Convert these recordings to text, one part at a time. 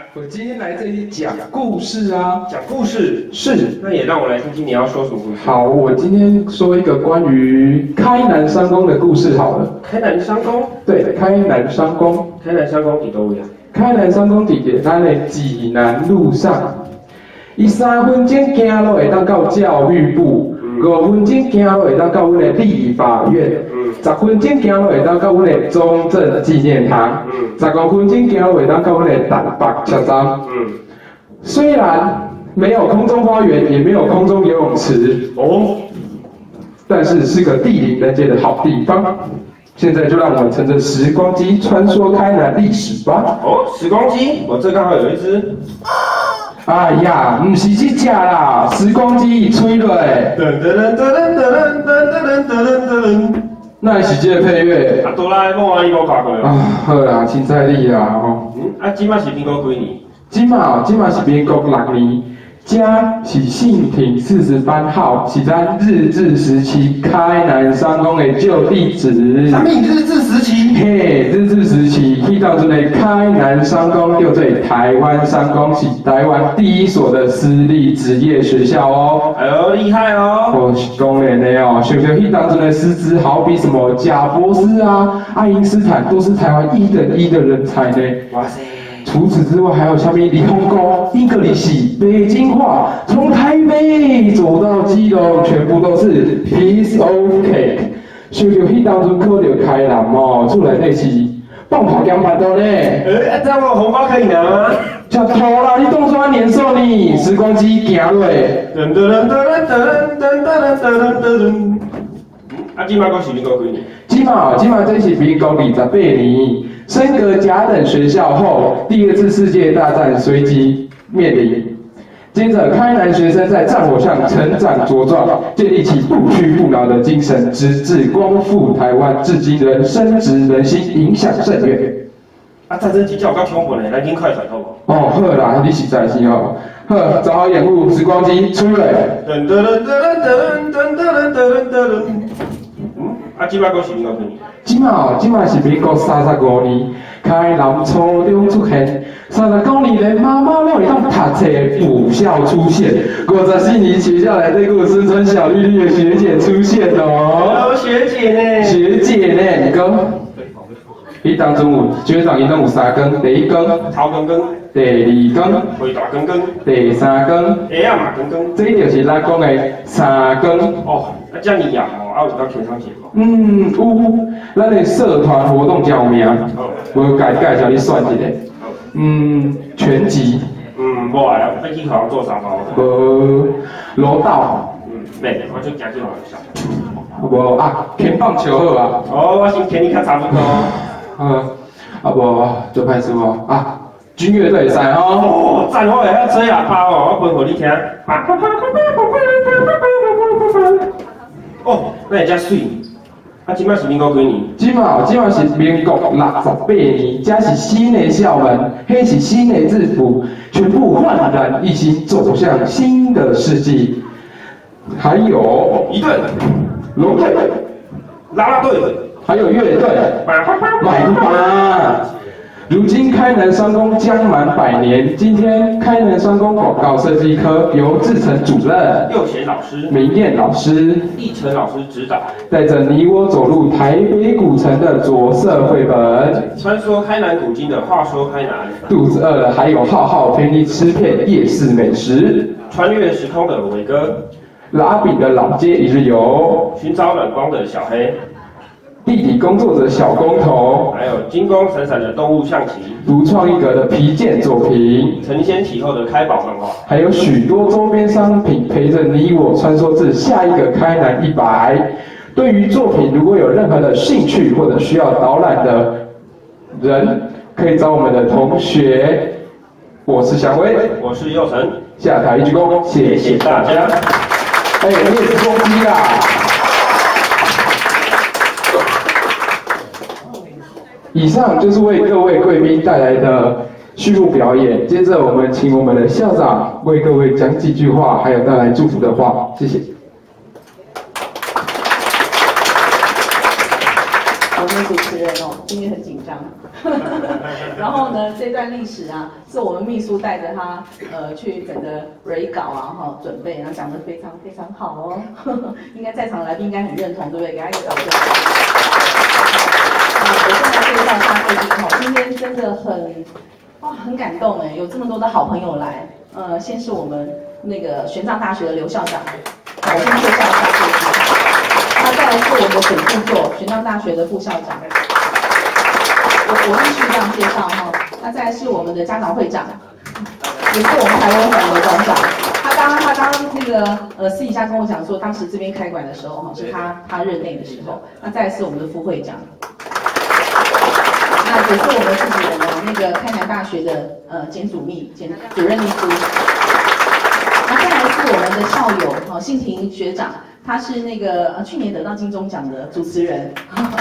我今天来这里讲故事啊。 讲故事是， 那也让我来听听你要说什么故事。 好，我今天说一个关于开南商公的故事好了。 开南商公？ 对，开南商公。 开南商公伫倒位啊？ 开南商公伫咱的济南路上，伊3分钟行路会当到教育部，5分钟行路会当到阮的立法院，10分钟行路会当到阮的中正纪念堂，15分钟行路会当到阮的台北车站。虽然没有空中花园，也没有空中游泳池哦，但是是个地灵人杰的好地方。现在就让我们乘着时光机穿梭开南历史吧。 哦，时光机，我这刚好有一只。 哎呀，不是这只啦，时光机已吹了哎。 噔噔噔噔噔噔噔噔噔噔。 那是这个配乐。 啊，哆啦 A 梦啊，你无看过啊，好啦，凊彩你啦吼。 啊，今麦是民国几年？ 今嘛是民国6年。家是信挺40番号，是咱日治时期开南商公的旧地址。 什么日治时期？ 嘿，日治时期，迄当阵的开南商公又对台湾商公是台湾第一所的私立职业学校哦。 哎呦，厉害哦！ 我是当然的哦，想想迄当阵的师资，好比什么贾博士啊、爱因斯坦，都是台湾1等1的人才呢。 哇塞！ 除此之外，还有下面李鸿沟、英格里系、北京话，从台北走到基隆，全部都是 piece of cake。想到迄当阵考到开南哦，厝内底是棒棒姜饭豆呢。 这样我有红包可以拿吗？ 吃土啦，你当作年兽呢？时光机行落。 噔噔噔噔噔噔噔噔噔噔。啊，今麦个是民国几年？今嘛这是民国28年。升格甲等学校后，第2次世界大战随即面临。接着，开南学生在战火上成长茁壮，建立起不屈不挠的精神，直至光复台湾，至今仍深植人心，影响甚远。 啊，战争机叫我较恐怖呢，来紧快转好无？ 哦，好啦，你实在是哦。好，找好掩护，时光机出来。 噔噔噔噔噔噔噔噔噔噔。啊，今麦个是民国几年？今嘛是民国35年，开南初中出现，39年连妈妈都会当读册补校出现，54年学校来这个身穿小绿绿的学姐出现哦。 学姐呢？ 学姐呢？你讲？伊当中有学长，伊拢有3根，第1根头根根， 第2根回大根根， 第3根下嘛根根， 这就是咱讲的3根。 哦，啊这样你养哦，啊有当全场写过？ 有，咱的社团活动叫名，我介绍你算一下。拳击。 无啊，要去学做啥包？ 柔道。 袂，我就行去学校。 无啊，乒乓球好啊。 哦，我先跟你较差不多。 无做歹势哦啊，军乐队赛哦。 赞，我会晓吹喇叭哦，我分互你听。哦，那会遮水。啊，今麦是民国几年？今嘛是民国68年，这是新的校门，迄是新的制服，全部焕然一新，走向新的世纪。还有一队、 龙队、 啦啦队， 还有乐队，买吧。如今开南商公将满100年，今天开南商公广告设计科由志成主任、 佑贤老师、 明燕老师、 义成老师指导， 带着你我走入台北古城的着色绘本， 穿梭开南古今的话说开南， 肚子饿了还有浩浩陪你吃遍夜市美食， 穿越时空的伟哥， 拉饼的老街一日游， 寻找冷光的小黑。 地底工作者小工头， 还有金光闪闪的动物象棋， 独创一格的皮件作品， 承先启后的开宝漫画， 还有许多周边商品陪着你我穿梭至下一个开南100。对于作品如果有任何的兴趣或者需要导览的人，可以找我们的同学。我是祥威， 我是佑成， 下台一鞠躬，谢谢大家。你也是公鸡啦。以上就是为各位贵宾带来的序幕表演。接着，我们请我们的校长为各位讲几句话，还有带来祝福的话。谢谢。 们主持人哦，今天很紧张。然后呢，这段历史啊，是我们秘书带着他去整个蕊稿啊准备，然后讲得非常非常好哦。应该在场的来宾应该很认同，对不对？给他一个掌声。我现在介绍一下贵宾哦，今天真的很感动哎，有这么多的好朋友来。先是我们那个玄奘大学的刘校长，我先介绍一下贵宾。那再来是我们的本副座，玄奘大学的副校长。我继续这样介绍哈。那再来是我们的家长会长，也是我们台湾馆的馆长。他刚那个私底下跟我讲说，当时这边开馆的时候哈，是他任内的时候。那再来是我们的副会长。那也是我们自己人哦，那个开南大学的简主任秘书。那再来是我们的校友信婷学长，他是那个去年得到金钟奖的主持人。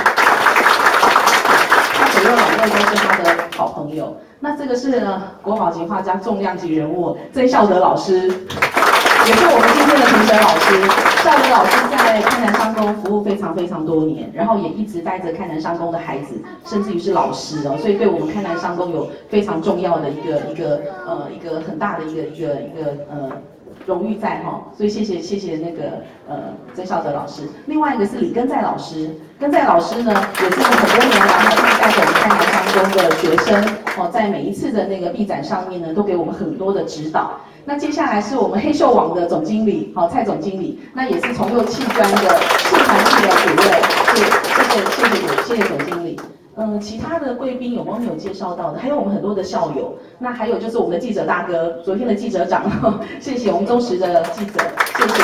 他左右两位都是他的好朋友。那这个是国宝级画家、重量级人物曾孝德老师，也是我们今天的评审老师。孝德老师在开南商工服务非常非常多年，然后也一直带着开南商工的孩子，甚至于是老师哦，所以对我们开南商工有非常重要的一个很大的一个荣誉在哈，所以谢谢那个曾孝德老师。另外一个是李根在老师，根在老师呢也是很多年来他一直带着我们开南商工的学生哦，在每一次的那个毕展上面呢，都给我们很多的指导。那接下来是我们黑秀网的总经理，蔡总经理，那也是从幼器专的器材系的主任，谢谢总经理。其他的贵宾有没有介绍到的？还有我们很多的校友，那还有就是我们的记者大哥，昨天的记者长，谢谢我们忠实的记者，谢谢。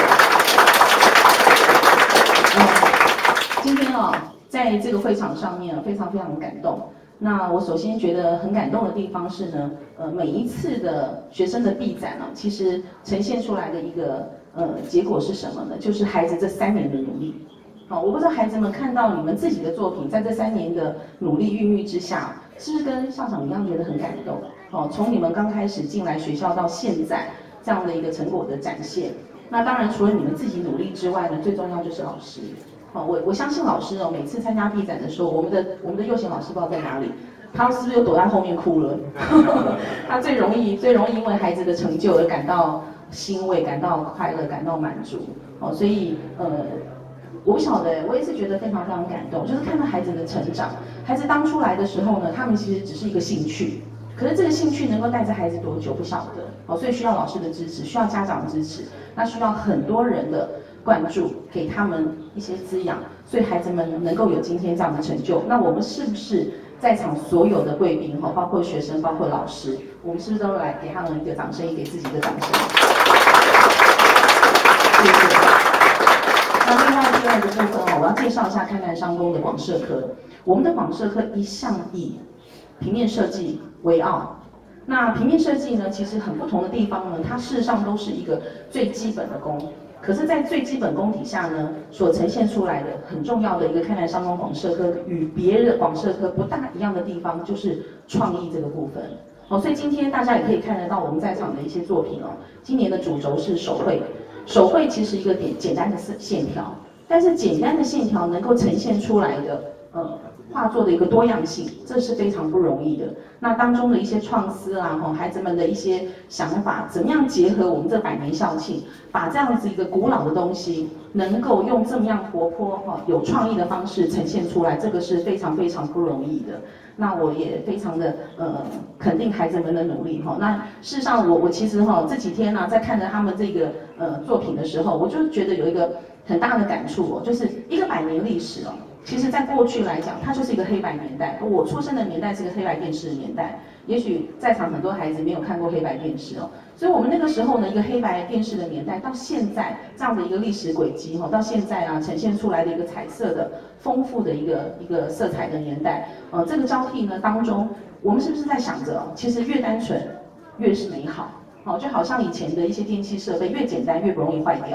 今天在这个会场上面非常非常感动。那我首先觉得很感动的地方是呢，每一次的学生的毕展其实呈现出来的一个结果是什么呢？就是孩子这3年的努力。我不知道孩子们看到你们自己的作品，在这3年的努力孕育之下，是不是跟校长一样觉得很感动？从你们刚开始进来学校到现在这样的一个成果的展现。那当然除了你们自己努力之外呢，最重要就是老师。我相信老师每次参加毕展的时候，我们的幼贤老师不知道在哪里，他是不是又躲在后面哭了？他最容易因为孩子的成就而感到欣慰、感到快乐、感到满足。所以我不晓得，我也是觉得非常非常感动，就是看到孩子的成长。孩子当初来的时候呢，他们其实只是一个兴趣，可是这个兴趣能够带着孩子多久不晓得，所以需要老师的支持，需要家长的支持，那需要很多人的灌注，给他们一些滋养，所以孩子们能够有今天这样的成就。那我们是不是在场所有的贵宾包括学生，包括老师，我们是不是都来给他们一个掌声，也给自己一个掌声？谢谢。那另外第二个部分我要介绍一下开南商工的广设科。我们的广设科一向以平面设计为傲。那平面设计呢，其实很不同的地方呢，它事实上都是一个最基本的功。可是，在最基本功底下呢，所呈现出来的很重要的一个开南商工广设科与别的广设科不大一样的地方，就是创意这个部分。所以今天大家也可以看得到我们在场的一些作品今年的主轴是手绘。手绘其实一个简单的线条，但是简单的线条能够呈现出来的画作的一个多样性，这是非常不容易的。那当中的一些创思孩子们的一些想法，怎么样结合我们这100年校庆，把这样子一个古老的东西，能够用这么样活泼有创意的方式呈现出来，这个是非常非常不容易的。那我也非常的肯定孩子们的努力那事实上我其实这几天在看着他们这个作品的时候，我就觉得有一个很大的感触就是一个100年历史其实在过去来讲，它就是一个黑白年代。我出生的年代是个黑白电视的年代，也许在场很多孩子没有看过黑白电视所以我们那个时候呢，一个黑白电视的年代，到现在这样的一个历史轨迹到现在呈现出来的一个彩色的丰富的一个色彩的年代这个交替呢当中，我们是不是在想着其实越单纯越是美好就好像以前的一些电器设备越简单越不容易坏掉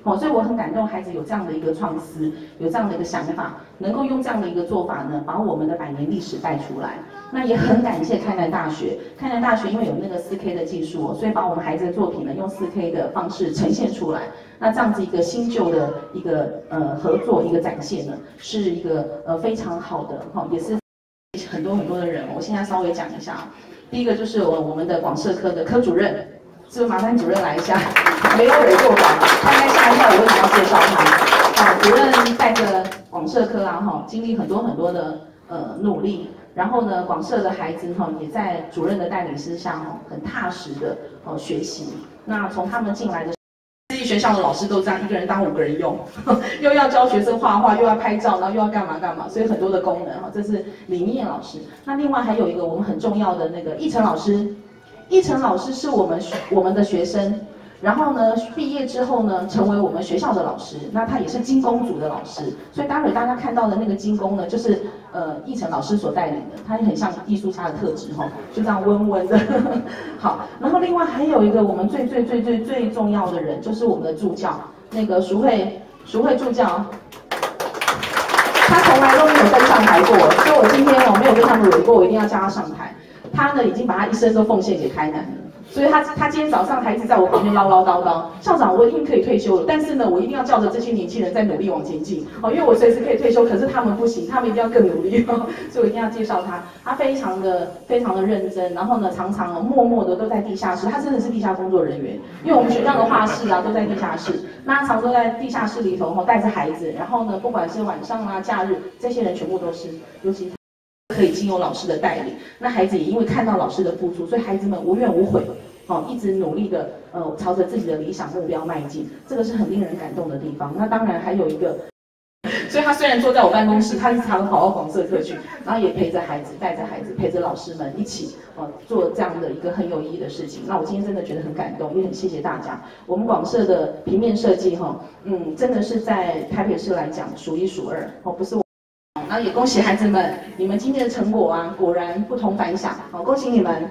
哦，所以我很感动，孩子有这样的一个创思，有这样的一个想法，能够用这样的一个做法呢，把我们的100年历史带出来。那也很感谢开南大学，开南大学因为有那个4K 的技术哦，所以把我们孩子的作品呢用4K 的方式呈现出来。那这样子一个新旧的一个合作一个展现呢，是一个非常好的哈，也是很多的人。我现在稍微讲一下，第一个就是我们的广社科的科主任，是不是麻烦主任来一下？没有蕊过稿，他应该下一下我为什么要介绍他？主任带着广社科啊哈，经历很多的努力。然后呢，广社的孩子哈也在主任的带领之下哈，很踏实的学习。那从他们进来的私立学校的老师都这样，一个人当5个人用，又要教学生画画，又要拍照，然后又要干嘛，所以很多的功能哈。这是李明燕老师。那另外还有一个我们很重要的那个奕晨老师，奕晨老师是我们的学生。然后呢，毕业之后呢，成为我们学校的老师。那他也是金工组的老师，所以待会大家看到的那个金工呢，就是奕晨老师所带领的，他也很像艺术家的特质哈，就这样温温的。好，然后另外还有一个我们最重要的人，就是我们的助教，那个淑慧助教，他从来都没有登上台过，所以我今天没有跟他们蕊过，我一定要叫他上台。他呢已经把他一生都奉献给开南了。所以他今天早上还一直在我旁边唠唠叨叨，校长我一定可以退休了，但是呢我一定要叫着这些年轻人再努力往前进哦，因为我随时可以退休，可是他们不行，他们一定要更努力哦，所以我一定要介绍他，他非常的认真，然后呢常常默默的都在地下室，他真的是地下工作人员，因为我们学校的画室啊都在地下室，那他常都在地下室里头带着孩子，然后呢不管是晚上啊假日，这些人全部都是，尤其可以经由老师的带领，那孩子也因为看到老师的付出，所以孩子们无怨无悔。一直努力的朝着自己的理想目标迈进，这个是很令人感动的地方。那当然还有一个，所以他虽然坐在我办公室，他是常跑到广社科去，然后也陪着孩子，带着孩子，陪着老师们一起做这样的一个很有意义的事情。那我今天真的觉得很感动，也很谢谢大家。我们广社的平面设计真的是在台北市来讲数1数2不是我。然后也恭喜孩子们，你们今天的成果啊，果然不同凡响，恭喜你们。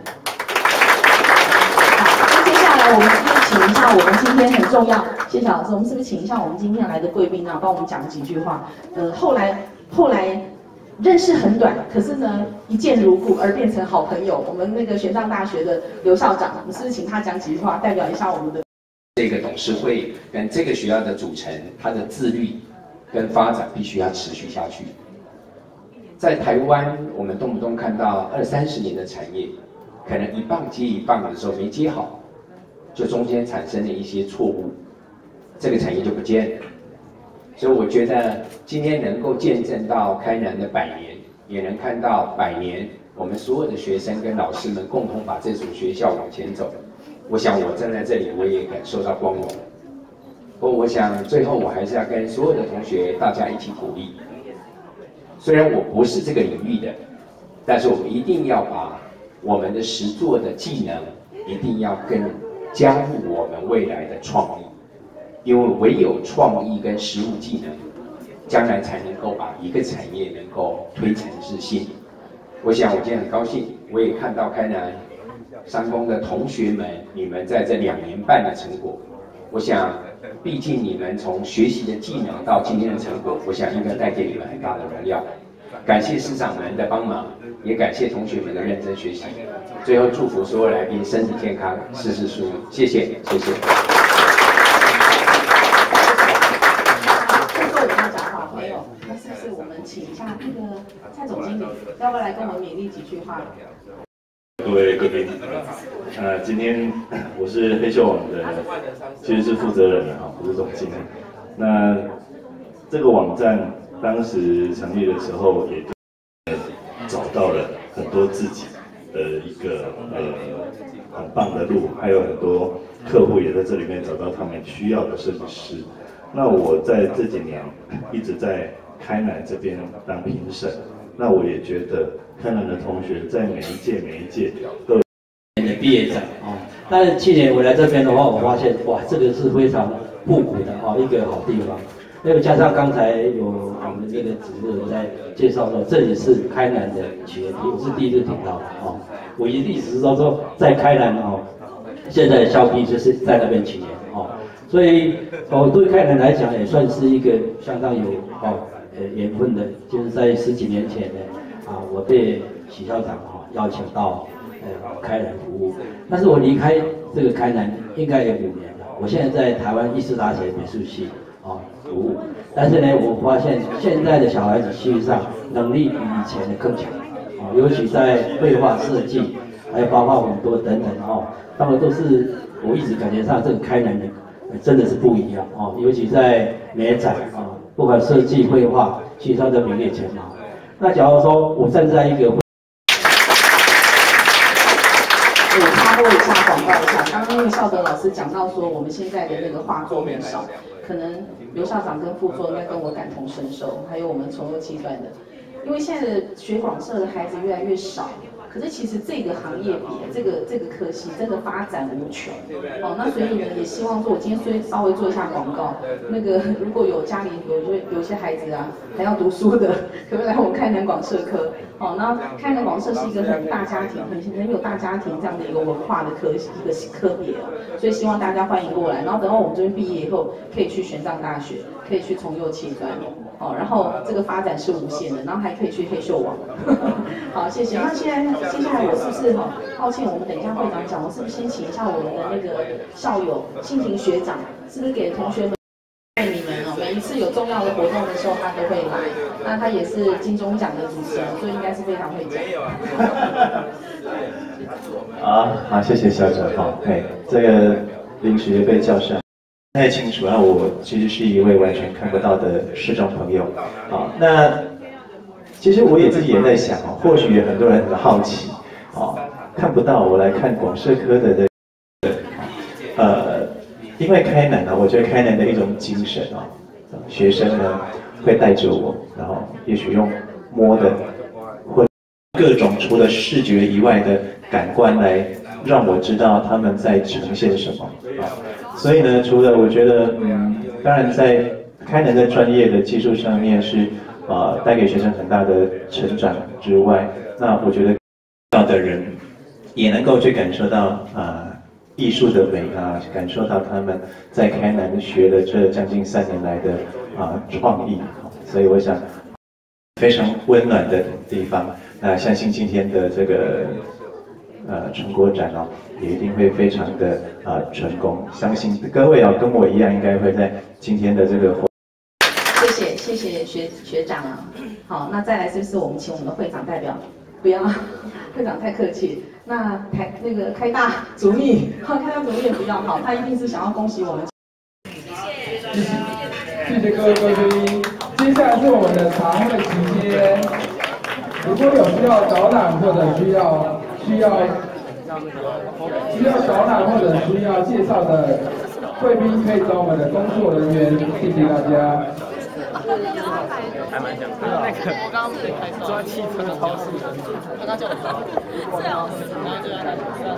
接下来我们是不是请一下我们今天很重要，谢谢老师，我们是不是请一下我们今天来的贵宾啊，帮我们讲几句话？后来认识很短，可是呢一见如故而变成好朋友。我们那个玄奘大学的刘校长，我们是不是请他讲几句话，代表一下我们的这个董事会跟这个学校的组成，它的自律跟发展必须要持续下去。在台湾，我们动不动看到20-30年的产业，可能一棒接一棒的时候没接好。就中间产生了一些错误，这个产业就不见了。所以我觉得今天能够见证到开南的100年，也能看到100年我们所有的学生跟老师们共同把这所学校往前走。我想我站在这里，我也感受到光荣。不过我想最后我还是要跟所有的同学大家一起鼓励。虽然我不是这个领域的，但是我们一定要把我们的实作的技能一定要加入我们未来的创意，因为唯有创意跟实务技能，将来才能够把一个产业能够推陈出新。我想我今天很高兴，我也看到开南商工的同学们，你们在这2年半的成果，我想，毕竟你们从学习的技能到今天的成果，我想应该带给你们很大的荣耀。感谢师长们的帮忙，也感谢同学们的认真学习。最后祝福所有来宾身体健康，事事顺利。谢谢，谢谢。 最后有没有讲话？没有，那是不是我们请一下那个蔡总经理，要不要来跟我们勉励几句话？ 各位贵宾，今天我是黑秀网的，其实是负责人哈，不是总经理。那这个网站当时成立的时候，也找到了很多自己的一个很棒的路，还有很多客户也在这里面找到他们需要的设计师。那我在这几年一直在开南这边当评审，那我也觉得开南的同学在每一届都有毕业展啊。但是去年我来这边的话，我发现哇，这个是非常复古的啊，一个好地方。因为加上刚才有我们这个主持人在介绍说，这里是开南的起源地，我是第一次听到的啊。我一直知道说在开南哦，现在的校地就是在那边起源哦， 所以对开南来讲也算是一个相当有缘分的，就是在10几年前呢，我被许校长邀请到开南服务，但是我离开这个开南应该有5年了。我现在在台湾医师大学美术系服务，但是呢，我发现现在的小孩子事实上能力比以前的更强尤其在绘画设计，还有包括很多等等当然都是我一直感觉上这个开南的真的是不一样尤其在美展不管设计绘画，其实上都名列前茅。那假如说我站在一个我插播一下广告一下，刚刚因为孝德老师讲到说我们现在的那个画作很少，可能刘校长跟副座应该跟我感同身受，还有我们重幼期段的，因为现在的学广社的孩子越来越少。可是其实这个行业比这个科系真的发展无穷那所以呢，也希望说，我今天稍微做一下广告。那个如果有家里有一些孩子还要读书的，可不可以来我们开南广社科？那开南广社是一个很大家庭、很有大家庭这样的一个文化的一个科别所以希望大家欢迎过来。然后等到我们这边毕业以后，可以去玄奘大学，可以去重幼期专然后这个发展是无限的，然后还可以去黑秀网。好，谢谢。那接下来我是不是抱歉，我们等一下会长讲，我是不是先请一下我们的那个校友欣婷学长，是不是给同学们你们每一次有重要的活动的时候，他都会来。那他也是金钟奖的主持人，所以应该是非常会讲。 好，谢谢校长这个临时被叫上。不太清楚我其实是一位完全看不到的视障朋友那其实我自己也在想或许有很多人很好奇看不到我来看广社科的因为开南我觉得开南的一种精神学生呢会带着我，然后也许用摸的或各种除了视觉以外的感官来让我知道他们在呈现什么所以呢，除了我觉得当然在开南的专业的技术上面是带给学生很大的成长之外，那我觉得到的人也能够去感受到艺术的美感受到他们在开南学的这将近3年来的创意，所以我想非常温暖的地方。那相信今天的这个成果展也一定会非常的成功。相信各位跟我一样，应该会在今天的这个谢谢学长好，那再来是不是我们请我们的会长代表？不要，会长太客气。那那个开大主秘，开大主秘也不要好，他一定是想要恭喜我们。 谢谢各位贵宾。接下来是我们的茶会期间，如果有需要导览或者需要导览或者需要介绍的贵宾，可以找我们的工作人员。谢谢大家。 还蛮讲的，我刚刚不是开车抓汽车的超速人，他刚叫我抓，是哦，然后就要来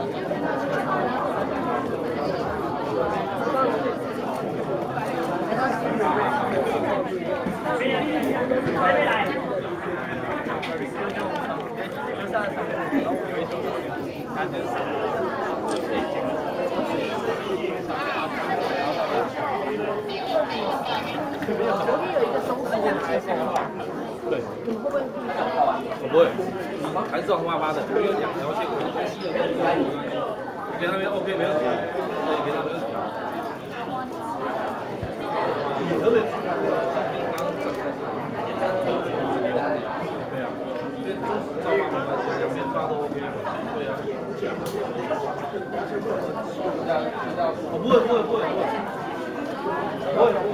对，你会不会？我不会，还是壮巴巴的，没有两条线，跟那边 OK 没问题，对，跟他没问题。特别。两边发都 OK， 对啊。我不会。